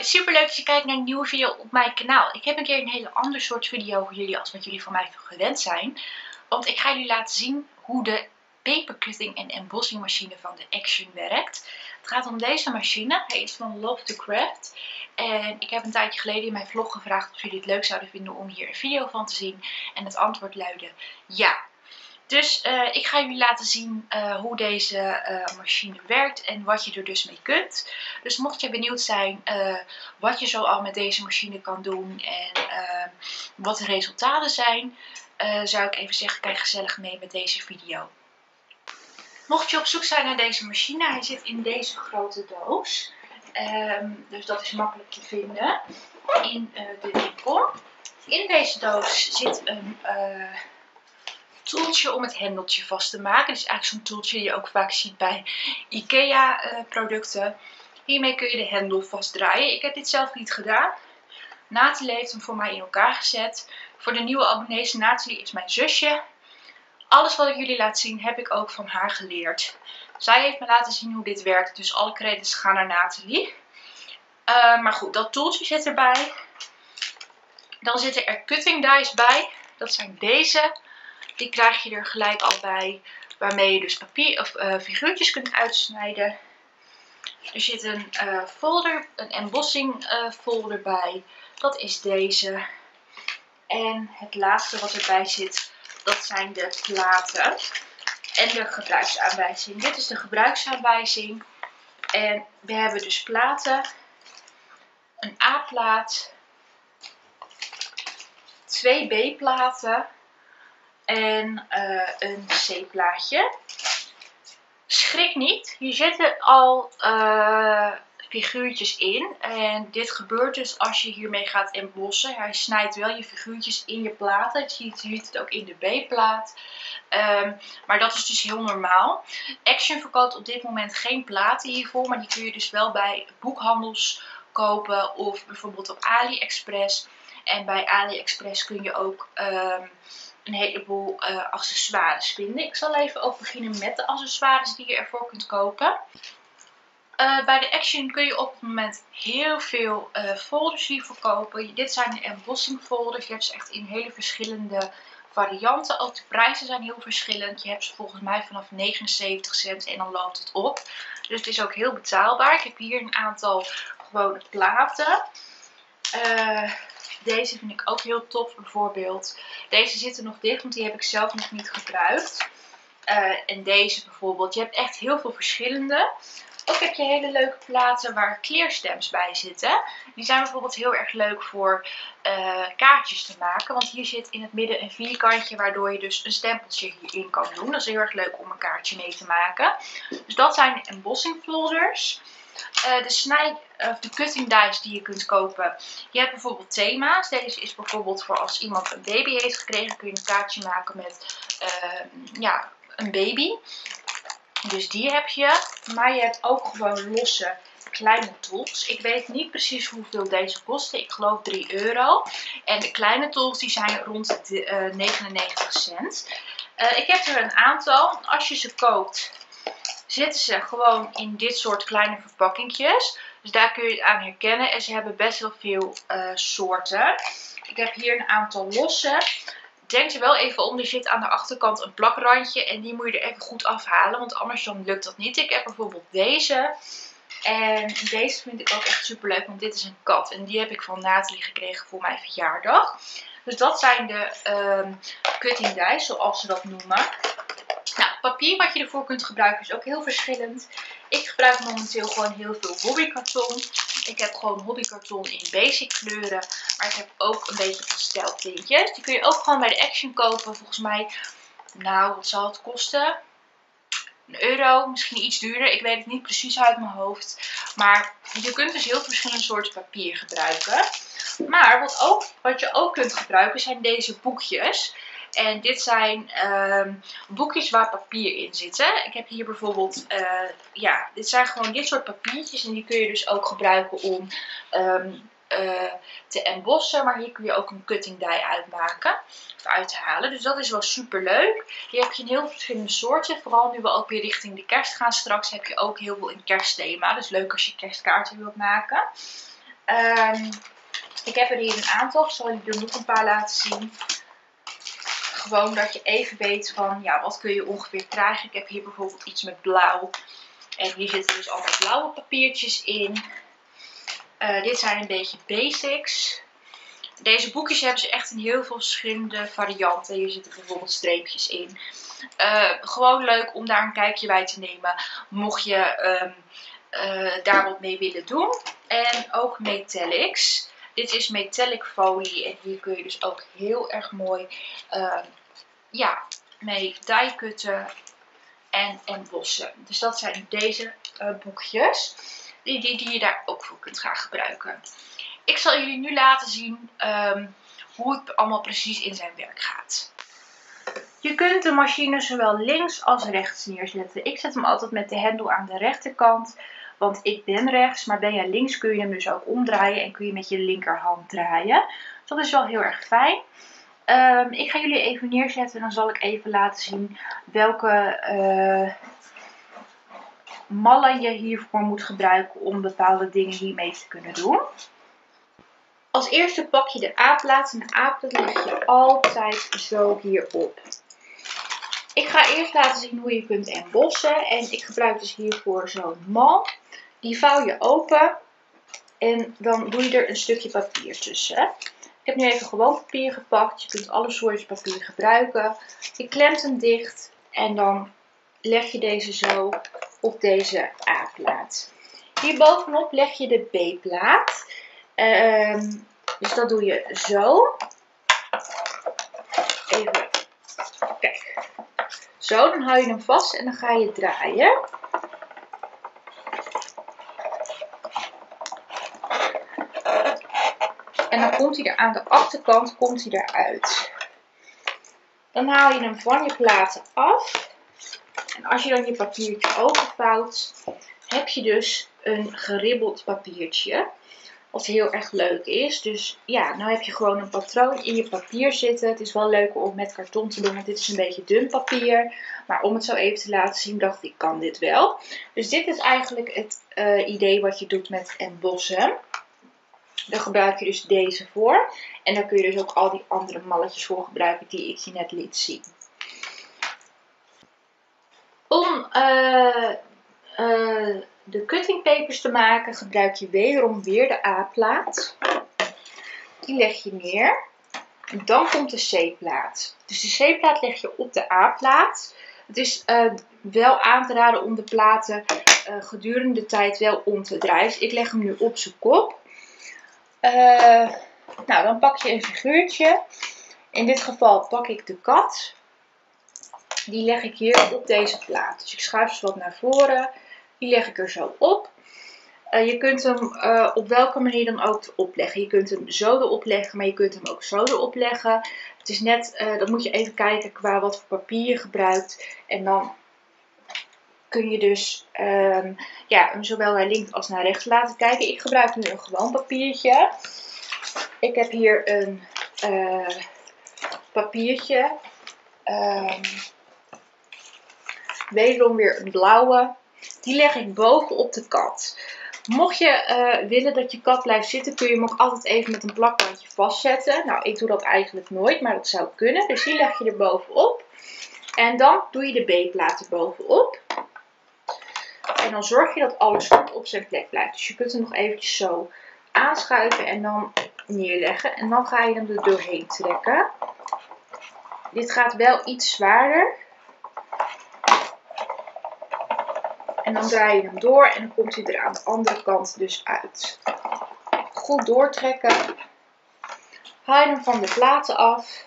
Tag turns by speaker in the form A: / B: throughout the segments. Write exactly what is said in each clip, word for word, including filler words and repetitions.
A: super leuk dat je kijkt naar een nieuwe video op mijn kanaal. Ik heb een keer een hele ander soort video voor jullie als wat jullie van mij gewend zijn. Want ik ga jullie laten zien hoe de papercutting en embossing machine van de Action werkt. Het gaat om deze machine. Hij is van Love to Craft. En ik heb een tijdje geleden in mijn vlog gevraagd of jullie het leuk zouden vinden om hier een video van te zien. En het antwoord luidde ja. Dus uh, ik ga jullie laten zien uh, hoe deze uh, machine werkt en wat je er dus mee kunt. Dus mocht je benieuwd zijn uh, wat je zo al met deze machine kan doen en uh, wat de resultaten zijn, uh, zou ik even zeggen, kijk gezellig mee met deze video. Mocht je op zoek zijn naar deze machine, hij zit in deze grote doos. Um, dus dat is makkelijk te vinden in uh, de winkel. In deze doos zit een Uh, toeltje om het hendeltje vast te maken. Dit is eigenlijk zo'n toeltje die je ook vaak ziet bij IKEA uh, producten. Hiermee kun je de hendel vastdraaien. Ik heb dit zelf niet gedaan. Nathalie heeft hem voor mij in elkaar gezet. Voor de nieuwe abonnees, Nathalie is mijn zusje. Alles wat ik jullie laat zien heb ik ook van haar geleerd. Zij heeft me laten zien hoe dit werkt. Dus alle credits gaan naar Nathalie. Uh, maar goed, dat toeltje zit erbij. Dan zitten er cutting dies bij. Dat zijn deze. Die krijg je er gelijk al bij, waarmee je dus papier of uh, figuurtjes kunt uitsnijden. Er zit een uh, folder, een embossing uh, folder bij. Dat is deze. En het laatste wat erbij zit, dat zijn de platen en de gebruiksaanwijzing. Dit is de gebruiksaanwijzing. En we hebben dus platen, een A-plaat, twee B-platen. En uh, een C-plaatje. Schrik niet, hier zitten al uh, figuurtjes in. En dit gebeurt dus als je hiermee gaat embossen. Hij snijdt wel je figuurtjes in je platen. Je ziet, je ziet het ook in de B-plaat. Um, maar dat is dus heel normaal. Action verkoopt op dit moment geen platen hiervoor. Maar die kun je dus wel bij boekhandels kopen. Of bijvoorbeeld op AliExpress. En bij AliExpress kun je ook Um, een heleboel uh, accessoires vinden. Ik zal even ook beginnen met de accessoires die je ervoor kunt kopen. Uh, bij de Action kun je op het moment heel veel uh, folders hiervoor kopen. Dit zijn de embossing folders. Je hebt ze echt in hele verschillende varianten. Ook de prijzen zijn heel verschillend. Je hebt ze volgens mij vanaf negenenzeventig cent en dan loopt het op. Dus het is ook heel betaalbaar. Ik heb hier een aantal gewone platen. Uh, Deze vind ik ook heel tof bijvoorbeeld. Deze zitten nog dicht, want die heb ik zelf nog niet gebruikt. Uh, en deze bijvoorbeeld. Je hebt echt heel veel verschillende. Ook heb je hele leuke platen waar kleerstamps bij zitten. Die zijn bijvoorbeeld heel erg leuk voor uh, kaartjes te maken. Want hier zit in het midden een vierkantje waardoor je dus een stempeltje hierin kan doen. Dat is heel erg leuk om een kaartje mee te maken. Dus dat zijn de embossing folders. Uh, de, snij, of de cutting dies die je kunt kopen. Je hebt bijvoorbeeld thema's. Deze is bijvoorbeeld voor als iemand een baby heeft gekregen. Kun je een kaartje maken met uh, ja, een baby. Dus die heb je. Maar je hebt ook gewoon losse kleine tools. Ik weet niet precies hoeveel deze kosten. Ik geloof drie euro. En de kleine tools die zijn rond de uh, negenennegentig cent. Uh, ik heb er een aantal. Als je ze koopt, zitten ze gewoon in dit soort kleine verpakkingjes. Dus daar kun je het aan herkennen. En ze hebben best wel veel uh, soorten. Ik heb hier een aantal losse. Denk er wel even om. Er zit aan de achterkant een plakrandje. En die moet je er even goed afhalen. Want anders dan lukt dat niet. Ik heb bijvoorbeeld deze. En deze vind ik ook echt super leuk. Want dit is een kat. En die heb ik van Nathalie gekregen voor mijn verjaardag. Dus dat zijn de um, cutting dies. Zoals ze dat noemen. Nou, papier wat je ervoor kunt gebruiken is ook heel verschillend. Ik gebruik momenteel gewoon heel veel hobbykarton. Ik heb gewoon hobbykarton in basic kleuren. Maar ik heb ook een beetje pasteltintjes. Die kun je ook gewoon bij de Action kopen. Volgens mij, nou, wat zal het kosten? Een euro, misschien iets duurder. Ik weet het niet precies uit mijn hoofd. Maar je kunt dus heel verschillende soorten papier gebruiken. Maar wat, ook, wat je ook kunt gebruiken zijn deze boekjes. En dit zijn um, boekjes waar papier in zit. Ik heb hier bijvoorbeeld, uh, ja, dit zijn gewoon dit soort papiertjes. En die kun je dus ook gebruiken om um, uh, te embossen. Maar hier kun je ook een cutting die uitmaken. Of uithalen. Dus dat is wel super leuk. Hier heb je een heel verschillende soorten. Vooral nu we ook weer richting de kerst gaan straks heb je ook heel veel in kerstthema. Dus leuk als je kerstkaarten wilt maken. Um, ik heb er hier een aantal. Ik zal jullie er nog een paar laten zien. Gewoon dat je even weet van, ja, wat kun je ongeveer krijgen. Ik heb hier bijvoorbeeld iets met blauw. En hier zitten dus allemaal blauwe papiertjes in. Uh, dit zijn een beetje basics. Deze boekjes hebben ze echt in heel veel verschillende varianten. Hier zitten bijvoorbeeld streepjes in. Uh, gewoon leuk om daar een kijkje bij te nemen. Mocht je um, uh, daar wat mee willen doen. En ook metallics. Dit is metallic folie. En hier kun je dus ook heel erg mooi uh, ja, mee die kutten en embossen. Dus dat zijn deze uh, boekjes. Die, die, die je daar ook voor kunt gaan gebruiken. Ik zal jullie nu laten zien um, hoe het allemaal precies in zijn werk gaat. Je kunt de machine zowel links als rechts neerzetten. Ik zet hem altijd met de hendel aan de rechterkant. Want ik ben rechts, maar ben je links kun je hem dus ook omdraaien. En kun je met je linkerhand draaien. Dus dat is wel heel erg fijn. Um, ik ga jullie even neerzetten en dan zal ik even laten zien welke uh, mallen je hiervoor moet gebruiken om bepaalde dingen hiermee te kunnen doen. Als eerste pak je de A-plaat en de A-plaat leg je altijd zo hierop. Ik ga eerst laten zien hoe je kunt embossen en ik gebruik dus hiervoor zo'n mal. Die vouw je open en dan doe je er een stukje papier tussen. Ik heb nu even gewoon papier gepakt. Je kunt alle soorten papier gebruiken. Je klemt hem dicht en dan leg je deze zo op deze A-plaat. Hierbovenop leg je de B-plaat. Um, dus dat doe je zo. Even, kijk. Zo, dan hou je hem vast en dan ga je draaien. En dan komt hij er aan de achterkant komt hij eruit. Dan haal je hem van je platen af. En als je dan je papiertje openvouwt, heb je dus een geribbeld papiertje. Wat heel erg leuk is. Dus ja, nou heb je gewoon een patroon in je papier zitten. Het is wel leuker om met karton te doen, want dit is een beetje dun papier. Maar om het zo even te laten zien, dacht ik, kan dit wel. Dus dit is eigenlijk het uh, idee wat je doet met embossen. Daar gebruik je dus deze voor. En daar kun je dus ook al die andere malletjes voor gebruiken die ik je net liet zien. Om uh, uh, de cuttingpapers te maken gebruik je wederom weer de A-plaat. Die leg je neer. En dan komt de C-plaat. Dus de C-plaat leg je op de A-plaat. Het is uh, wel aan te raden om de platen uh, gedurende de tijd wel om te draaien. Dus ik leg hem nu op zijn kop. Uh, nou, dan pak je een figuurtje. In dit geval pak ik de kat. Die leg ik hier op deze plaat. Dus ik schuif ze wat naar voren. Die leg ik er zo op. Uh, je kunt hem uh, op welke manier dan ook erop leggen. Je kunt hem zo erop leggen, maar je kunt hem ook zo erop leggen. Het is net, uh, dan moet je even kijken qua wat voor papier je gebruikt. En dan kun je dus um, ja, hem zowel naar links als naar rechts laten kijken. Ik gebruik nu een gewoon papiertje. Ik heb hier een uh, papiertje. Um, wederom weer een blauwe. Die leg ik bovenop de kat. Mocht je uh, willen dat je kat blijft zitten, kun je hem ook altijd even met een plakbandje vastzetten. Nou, ik doe dat eigenlijk nooit, maar dat zou kunnen. Dus die leg je er bovenop. En dan doe je de B-plaat er bovenop. En dan zorg je dat alles goed op zijn plek blijft. Dus je kunt hem nog eventjes zo aanschuiven en dan neerleggen. En dan ga je hem er doorheen trekken. Dit gaat wel iets zwaarder. En dan draai je hem door en dan komt hij er aan de andere kant dus uit. Goed doortrekken. Haal je hem van de platen af.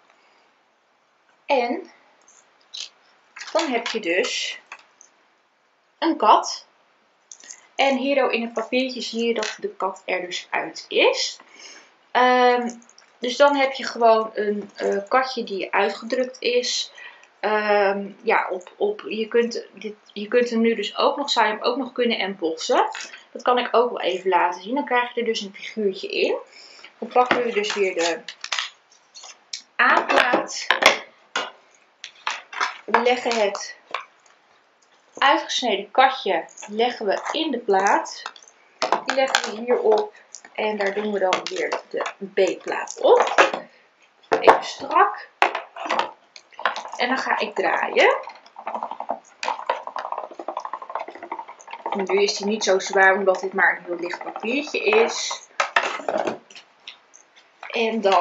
A: En dan heb je dus een kat. En hier in het papiertje zie je dat de kat er dus uit is. Um, dus dan heb je gewoon een uh, katje die uitgedrukt is. Um, ja, op, op, je, kunt dit, je kunt hem nu dus ook nog, zou je hem ook nog kunnen embossen. Dat kan ik ook wel even laten zien. Dan krijg je er dus een figuurtje in. Dan pakken we dus weer de A-plaat. We leggen het uitgesneden katje leggen we in de plaat. Die leggen we hierop. En daar doen we dan weer de B-plaat op. Even strak. En dan ga ik draaien. Nu is die niet zo zwaar omdat dit maar een heel licht papiertje is. En dan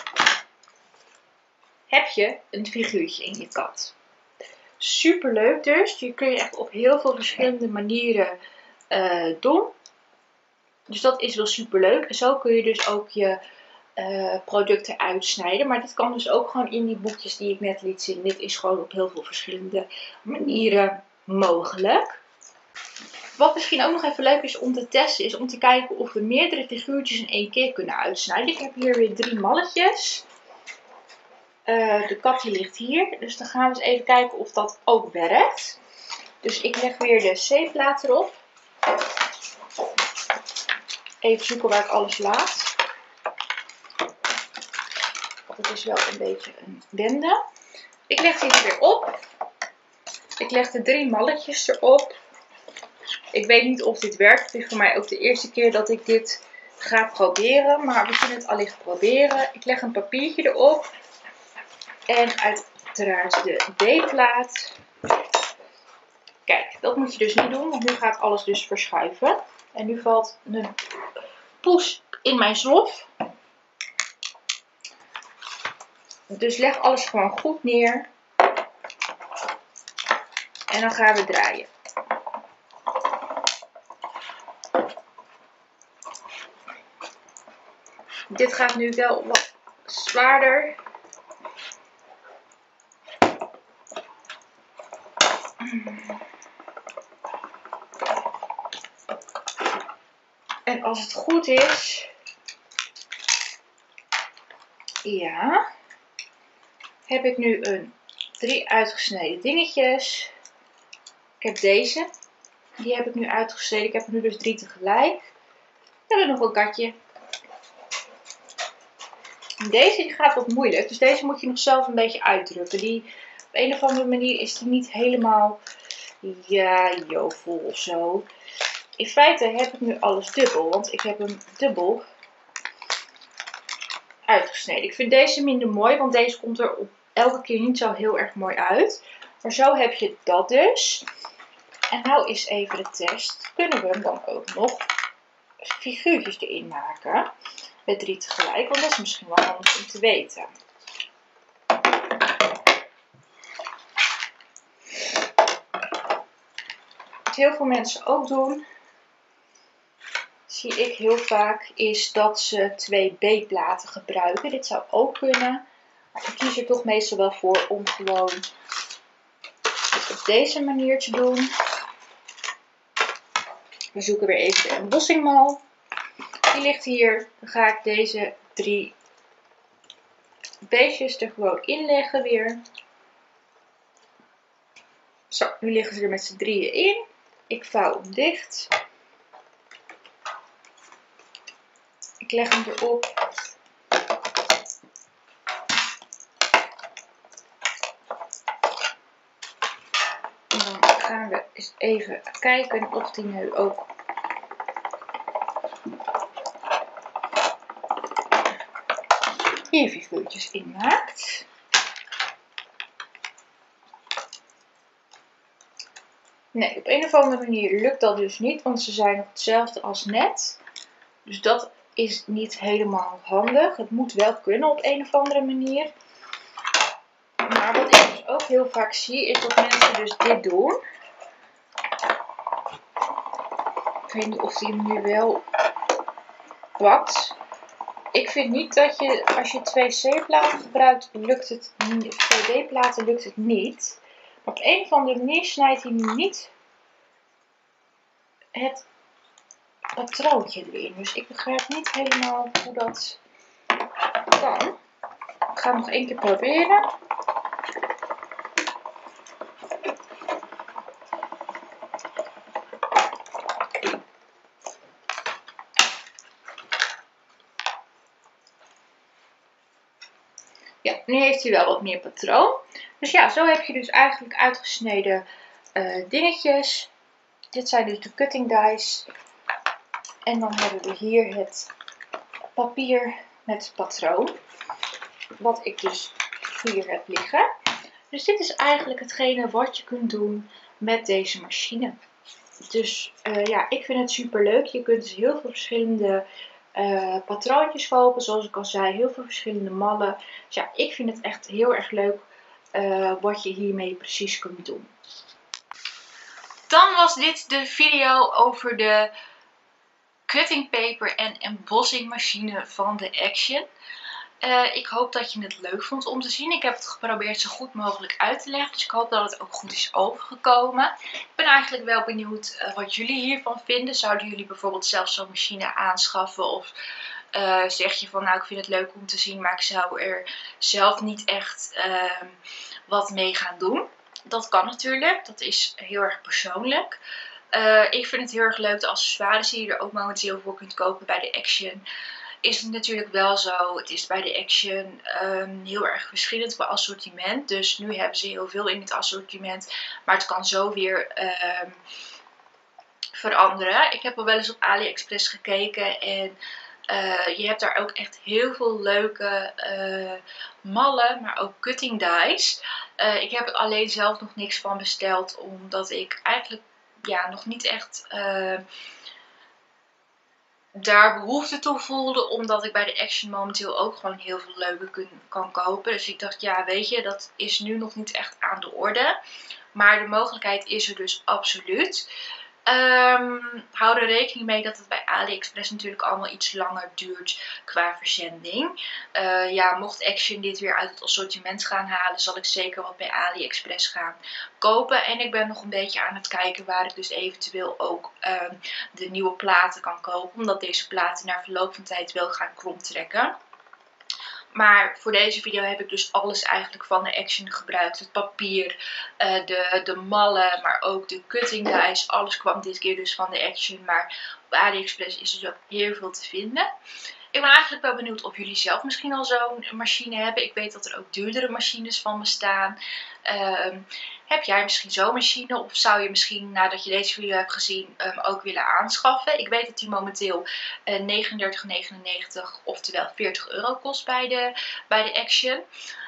A: heb je een figuurtje in je kat. Super leuk dus. Die kun je echt op heel veel verschillende manieren uh, doen. Dus dat is wel super leuk. En zo kun je dus ook je uh, producten uitsnijden. Maar dit kan dus ook gewoon in die boekjes die ik net liet zien. Dit is gewoon op heel veel verschillende manieren mogelijk. Wat misschien ook nog even leuk is om te testen, is om te kijken of we meerdere figuurtjes in één keer kunnen uitsnijden. Ik heb hier weer drie malletjes. Uh, de kat die ligt hier. Dus dan gaan we eens even kijken of dat ook werkt. Dus ik leg weer de C-plaat erop. Even zoeken waar ik alles laat. Het is wel een beetje een bende. Ik leg die er weer op. Ik leg de drie malletjes erop. Ik weet niet of dit werkt. Het is voor mij ook de eerste keer dat ik dit ga proberen. Maar we kunnen het allicht proberen. Ik leg een papiertje erop. En uiteraard de B-plaat. Kijk, dat moet je dus niet doen. Want nu gaat alles dus verschuiven. En nu valt een poes in mijn slof. Dus leg alles gewoon goed neer. En dan gaan we draaien. Dit gaat nu wel wat zwaarder. En als het goed is, ja, heb ik nu een drie uitgesneden dingetjes. Ik heb deze, die heb ik nu uitgesneden. Ik heb er nu dus drie tegelijk. En dan nog een katje. Deze die gaat wat moeilijk, dus deze moet je nog zelf een beetje uitdrukken. Die, op een of andere manier is die niet helemaal, ja, jovel of zo. In feite heb ik nu alles dubbel, want ik heb hem dubbel uitgesneden. Ik vind deze minder mooi, want deze komt er op elke keer niet zo heel erg mooi uit. Maar zo heb je dat dus. En nou is even de test. Kunnen we hem dan ook nog figuurtjes erin maken? Met drie tegelijk, want dat is misschien wel handig om te weten. Wat heel veel mensen ook doen, zie ik heel vaak, is dat ze twee B-platen gebruiken. Dit zou ook kunnen. Maar ik kies er toch meestal wel voor om gewoon het op deze manier te doen. We zoeken weer even de embossingmal. Die ligt hier. Dan ga ik deze drie beestjes er gewoon in leggen weer. Zo, nu liggen ze er met z'n drieën in. Ik vouw hem dicht. Ik leg hem erop. En dan gaan we eens even kijken of die nu ook hier figuurtjes in maakt. Nee, op een of andere manier lukt dat dus niet, want ze zijn nog hetzelfde als net. Dus dat is niet helemaal handig. Het moet wel kunnen op een of andere manier. Maar wat ik dus ook heel vaak zie, is dat mensen dus dit doen. Ik weet niet of die hem nu wel pakt. Ik vind niet dat je, als je twee C-platen gebruikt, lukt het niet. Of twee D-platen lukt het niet. Maar op een of andere manier snijdt hij niet het patroontje erin. Dus ik begrijp niet helemaal hoe dat kan. Ik ga het nog één keer proberen. Ja, nu heeft hij wel wat meer patroon. Dus ja, zo heb je dus eigenlijk uitgesneden uh, dingetjes. Dit zijn dus de cutting dies. En dan hebben we hier het papier met patroon. Wat ik dus hier heb liggen. Dus dit is eigenlijk hetgene wat je kunt doen met deze machine. Dus uh, ja, ik vind het super leuk. Je kunt dus heel veel verschillende uh, patroontjes kopen. Zoals ik al zei, heel veel verschillende mallen. Dus ja, ik vind het echt heel erg leuk uh, wat je hiermee precies kunt doen. Dan was dit de video over de cutting paper en embossing machine van de Action. Uh, ik hoop dat je het leuk vond om te zien. Ik heb het geprobeerd zo goed mogelijk uit te leggen. Dus ik hoop dat het ook goed is overgekomen. Ik ben eigenlijk wel benieuwd uh, wat jullie hiervan vinden. Zouden jullie bijvoorbeeld zelf zo'n machine aanschaffen? Of uh, zeg je van nou ik vind het leuk om te zien. Maar ik zou er zelf niet echt uh, wat mee gaan doen. Dat kan natuurlijk. Dat is heel erg persoonlijk. Uh, ik vind het heel erg leuk de accessoires die je er ook momenteel voor kunt kopen bij de Action. Is het natuurlijk wel zo. Het is bij de Action um, heel erg verschillend qua assortiment. Dus nu hebben ze heel veel in het assortiment. Maar het kan zo weer um, veranderen. Ik heb al wel eens op AliExpress gekeken. En uh, je hebt daar ook echt heel veel leuke uh, mallen. Maar ook cutting dies. Uh, ik heb er alleen zelf nog niks van besteld. Omdat ik eigenlijk ja, nog niet echt... Uh, daar behoefte toe voelde, omdat ik bij de Action momenteel ook gewoon heel veel leuke kun, kan kopen. Dus ik dacht, ja weet je, dat is nu nog niet echt aan de orde. Maar de mogelijkheid is er dus absoluut. Um, hou er rekening mee dat het bij AliExpress natuurlijk allemaal iets langer duurt qua verzending. Uh, ja, mocht Action dit weer uit het assortiment gaan halen, zal ik zeker wat bij AliExpress gaan kopen. En ik ben nog een beetje aan het kijken waar ik dus eventueel ook um, de nieuwe platen kan kopen. Omdat deze platen na verloop van tijd wel gaan kromtrekken. Maar voor deze video heb ik dus alles eigenlijk van de Action gebruikt. Het papier, uh, de, de mallen, maar ook de cutting dies. Alles kwam dit keer dus van de Action. Maar op AliExpress is dus ook heel veel te vinden. Ik ben eigenlijk wel benieuwd of jullie zelf misschien al zo'n machine hebben. Ik weet dat er ook duurdere machines van bestaan. Uh, heb jij misschien zo'n machine? Of zou je misschien nadat je deze video hebt gezien um, ook willen aanschaffen? Ik weet dat die momenteel uh, negenendertig negenennegentig oftewel veertig euro kost bij de, bij de Action.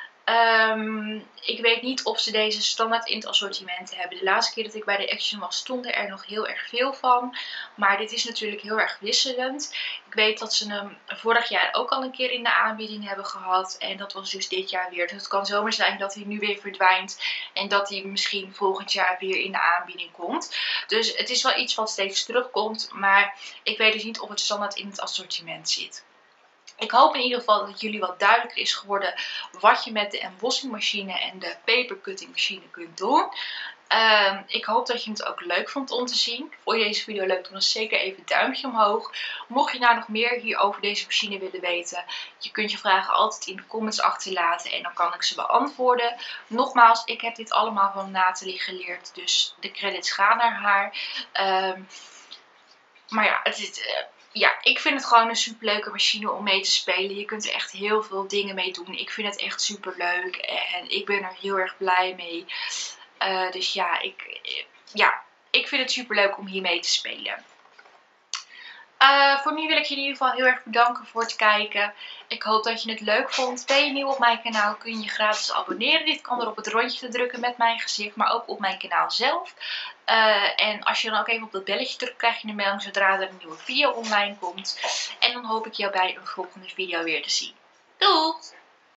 A: Um, ik weet niet of ze deze standaard in het assortiment hebben. De laatste keer dat ik bij de Action was stonden er nog heel erg veel van. Maar dit is natuurlijk heel erg wisselend. Ik weet dat ze hem vorig jaar ook al een keer in de aanbieding hebben gehad. En dat was dus dit jaar weer. Dus het kan zomaar zijn dat hij nu weer verdwijnt. En dat hij misschien volgend jaar weer in de aanbieding komt. Dus het is wel iets wat steeds terugkomt. Maar ik weet dus niet of het standaard in het assortiment zit. Ik hoop in ieder geval dat jullie wat duidelijker is geworden wat je met de embossing machine en de paper cutting machine kunt doen. Uh, ik hoop dat je het ook leuk vond om te zien. Vond je deze video leuk, dan zeker even een duimpje omhoog. Mocht je nou nog meer hier over deze machine willen weten, je kunt je vragen altijd in de comments achterlaten en dan kan ik ze beantwoorden. Nogmaals, ik heb dit allemaal van Nathalie geleerd, dus de credits gaan naar haar. Uh, maar ja, het is... Uh, Ja, ik vind het gewoon een super leuke machine om mee te spelen. Je kunt er echt heel veel dingen mee doen. Ik vind het echt super leuk en ik ben er heel erg blij mee. Uh, dus ja ik, ja, ik vind het super leuk om hier mee te spelen. Uh, voor nu wil ik je in ieder geval heel erg bedanken voor het kijken. Ik hoop dat je het leuk vond. Ben je nieuw op mijn kanaal, kun je je gratis abonneren. Dit kan door op het rondje te drukken met mijn gezicht, maar ook op mijn kanaal zelf. Uh, en als je dan ook even op dat belletje drukt, krijg je een melding zodra er een nieuwe video online komt. En dan hoop ik jou bij een volgende video weer te zien. Doei!